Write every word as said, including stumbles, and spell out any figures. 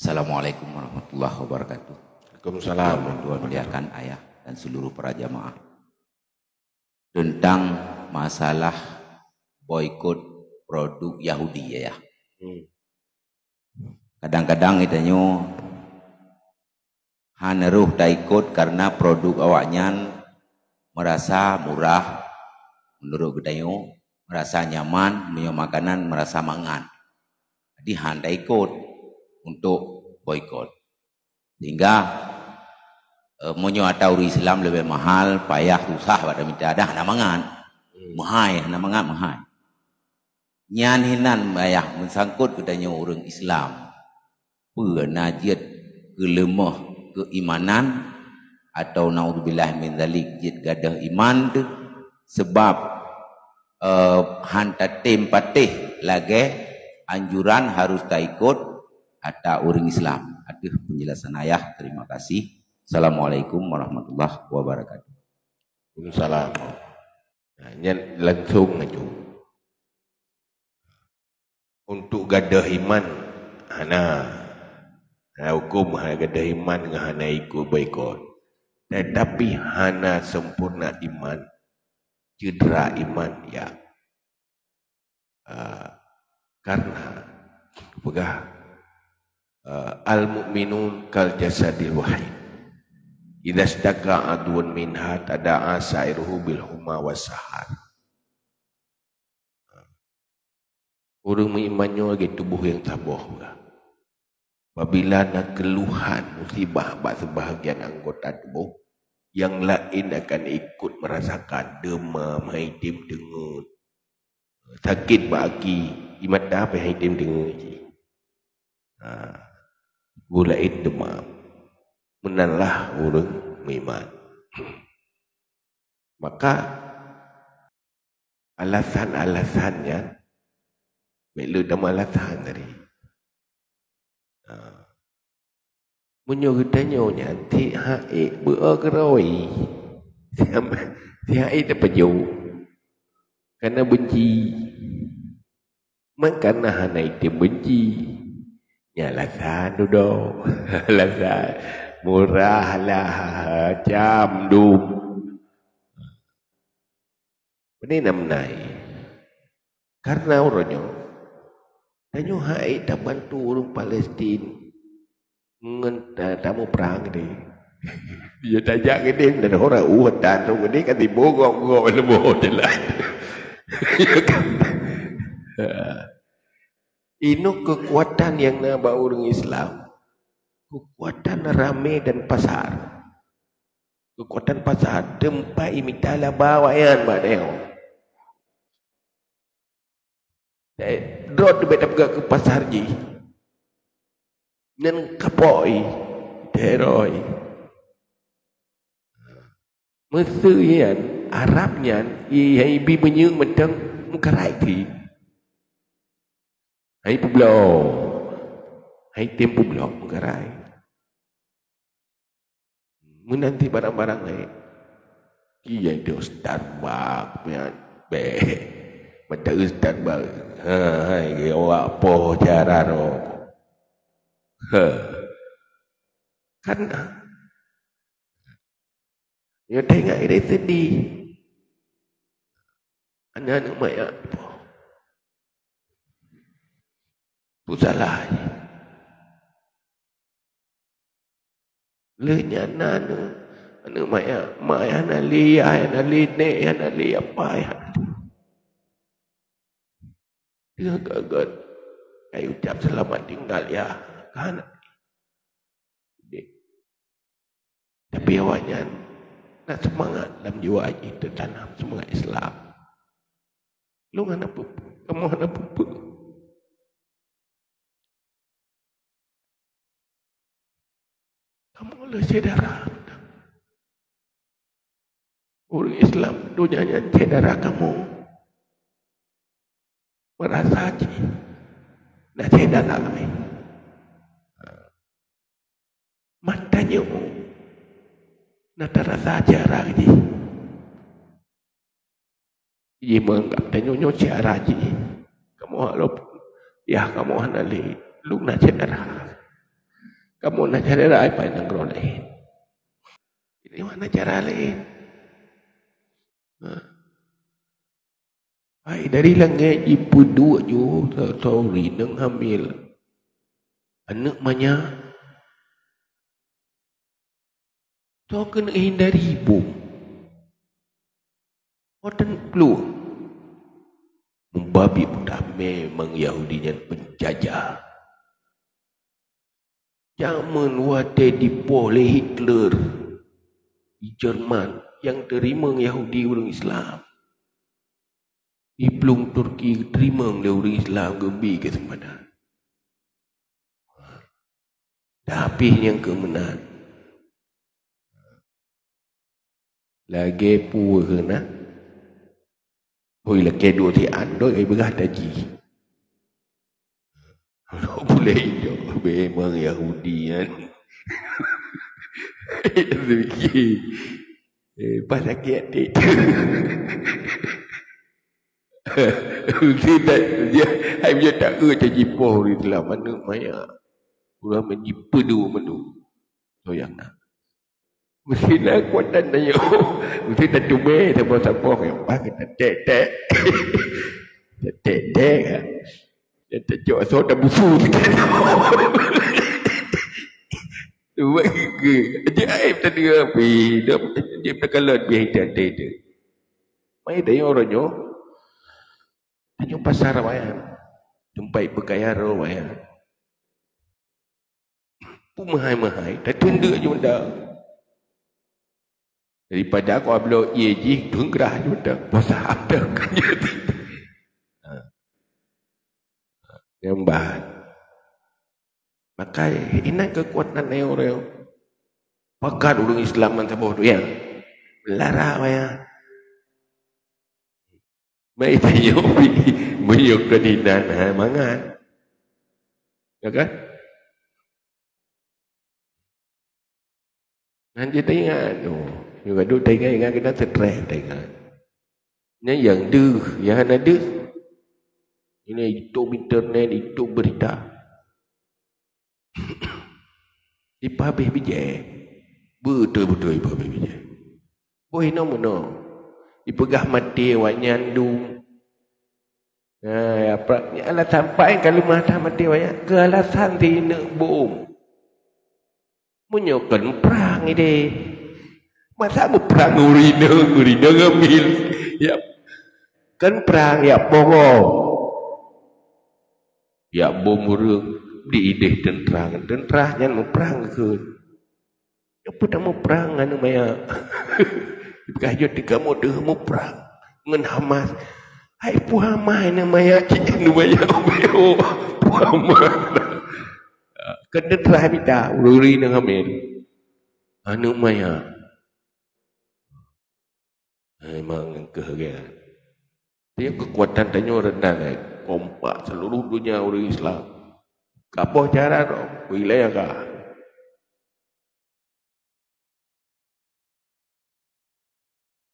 Assalamualaikum warahmatullahi wabarakatuh. Waalaikumsalam. Tuhan muliakan ayah dan seluruh para jamaah tentang masalah boikot produk Yahudi ya. Kadang-kadang kita nyu haneruh taikut karena produk awaknya merasa murah, menurut kita nyu merasa nyaman, punya makanan merasa mangan. Jadi han taikut untuk boikot. Sehingga e, monyo atau Islam lebih mahal, payah, susah pada minta ada hana mangan. Mahai, hana mangan mahai. Nyan hinan ayah mensangkut katanya orang Islam. Penajiat kelemah keimanan atau naudzubillah min zalik jid gadah iman tu sebab uh, hanta tim patih lagi anjuran harus taikut atau orang Islam. Aduh penjelasan ayah, terima kasih. Assalamualaikum warahmatullahi wabarakatuh. Waalaikumsalam. Nah, langsung aja. Untuk gadah iman, hana hana hukum hana gadah iman dengan hana ikut boikot. Tetapi hana sempurna iman, cedera iman ya. Uh, karena pegah uh, al-mu'minun kal jasadil wahid. Idza staka adun minha tada'a sa'iruhu bil huma wasahar. Orang berimannya lagi tubuh yang tabah. Apabila nak keluhan musibah bak sebahagian anggota tubuh, yang lain akan ikut merasakan demam, haitim dengut, sakit baki, imata apa haitim dengut. Ha, gulain demam. Menalah orang beriman. Maka alasan-alasannya Melu dah malasan tadi. Uh, Menyuruh tanya ti haik bergeroi. Si haik dah peju. Karena benci. Makana hanai ti benci. Ya alasan duduk. Alasan murah lah jam dum. Ini namnai. Karena orangnya Tanyo hai tak bantu orang Palestin ngen tamu perang ni. Dia tajak ke dia dan orang uat dan tu ni kan dibogong-gong lebo jalan. Ini kekuatan yang nak bawa orang Islam. Kekuatan ramai dan pasar. Kekuatan pasar tempat imitala bawayan badeo. Drot beda pergi ke pasar ji. Nen kapoi teroi. Meserian Arabnya ia ibi menyung mentang mengkerai ti. Hai publo. Hai tim publo mengkerai. Menanti barang-barang ni. Ia itu Starbucks punya be. Macam ustaz bang. Ha, hai awak po cara ro. Ha. Kan ya tengok ini sedih. Anak-anak mayat po. Tu salah. Lenya anak anak mayat, mayat anak liya, anak linek, anak liya apa ya. Dia gagal. Saya ucap selamat tinggal ya. Kan? Tapi awaknya nak semangat dalam jiwa itu tanam semangat Islam. Lu ngana pupu, kamu ngana pupu. Kamu oleh saudara. Orang Islam dunianya saudara kamu. Merasa je. Nak saudara kami. Matanya mu. Nak terasa cara je. Ia menganggap tanya-tanya cara je. Kamu halop. Ya kamu hanali. Lu nak saudara. Kamu nak cara apa yang negara lain? Ini mana cara lain? Hai dari langit ibu dua ju sorry nang hamil. Anak banyak. So kena hindari ibu. Orang peluang. Membabi budak memang Yahudi yang penjajah. Zaman waktu dipoleh Hitler di Jerman yang terima Yahudi orang Islam. Di pelung Turki terima orang Islam gebi kesempatan. Tapi yang kemenang. Lagi pun kena. Hoi lagi dua ti andoi ai begah taji. Boleh hidup memang Yahudi kan. Rezeki. Eh, pas sakit adik. Tidak, dia, saya punya tak ke macam jipoh di dalam mana maya. Orang menjipa dua menu. So yang nak. Mesti nak kuatan tanya. Mesti tak cuma siapa-siapa yang pas kita tek-tek. Tek-tek kan. Dia tak cakap so dah busu. Tu bagi ke. Ajaib tadi apa. Dia berkalan biar hidup-hidup. Mai tanya orangnya. Tanya pasar bayan. Jumpai berkaya roh bayan. Pun mahai-mahai. Dah tunda je benda. Daripada aku ablo ye ji tunggrah je benda. Pasar ada kanya. Yang bahan. Maka ini kekuatan yang orang. Pakat orang Islam yang sebuah tu yang. Melarang bayan. Mai tanya menyok kedinan ha mangan. Ya kan? Nanti tengok tu. Juga duk tengok ingat kena stres tengok. Ini yang deh, yang ada. Ini itu internet, itu berita. Ipabih bijak. Betul-betul ipabih bijak. Boleh nama-nama. Dipegah mati awak nyandung. Ha, apa? Alah sampai kalau mata mati awak ke alasan tidak bom. Menyokan perang ini. Masa mau perang urina, urina ngambil. Ya. Kan perang ya bohong. Ya bom urang diideh tenterang. Tenterahnya mau perang ke. Apa tak mau perang anu maya. Kaya tiga model mau perang dengan Hamas. Hai pu Hamas ni maya cik nu maya obeo. Pu Hamas. Kena terah bita ururi nang hamil. Anu maya. Memang kehagian. Dia kekuatan tanya rendah kompak seluruh dunia orang Islam. Kapok cara tu wilayah kah?